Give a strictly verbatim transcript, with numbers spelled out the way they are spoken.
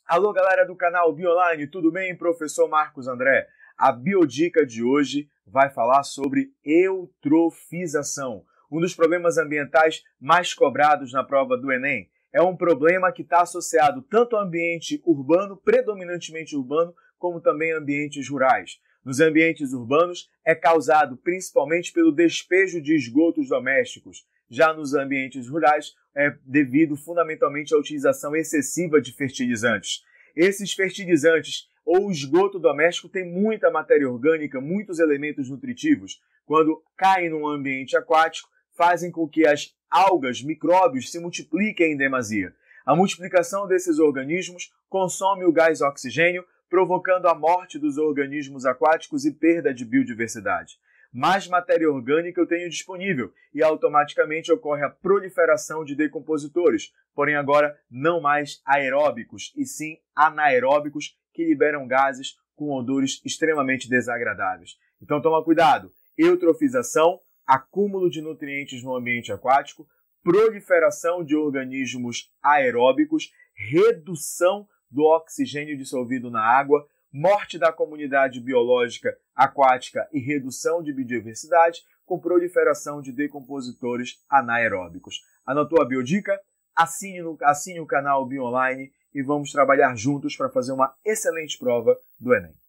Alô, galera do canal Bionline, tudo bem? Professor Marcos André. A biodica de hoje vai falar sobre eutrofização, um dos problemas ambientais mais cobrados na prova do Enem. É um problema que está associado tanto ao ambiente urbano, predominantemente urbano, como também ambientes rurais. Nos ambientes urbanos é causado principalmente pelo despejo de esgotos domésticos. Já nos ambientes rurais é devido fundamentalmente à utilização excessiva de fertilizantes. Esses fertilizantes ou esgoto doméstico tem muita matéria orgânica, muitos elementos nutritivos. Quando caem no ambiente aquático, fazem com que as algas, micróbios, se multipliquem em demasia. A multiplicação desses organismos consome o gás oxigênio, provocando a morte dos organismos aquáticos e perda de biodiversidade. Mais matéria orgânica eu tenho disponível e automaticamente ocorre a proliferação de decompositores, porém agora não mais aeróbicos, e sim anaeróbicos, que liberam gases com odores extremamente desagradáveis. Então toma cuidado, eutrofização, acúmulo de nutrientes no ambiente aquático, proliferação de organismos aeróbicos, redução do oxigênio dissolvido na água, morte da comunidade biológica aquática e redução de biodiversidade com proliferação de decompositores anaeróbicos. Anotou a biodica? Assine, no, assine o canal Bionline e vamos trabalhar juntos para fazer uma excelente prova do Enem.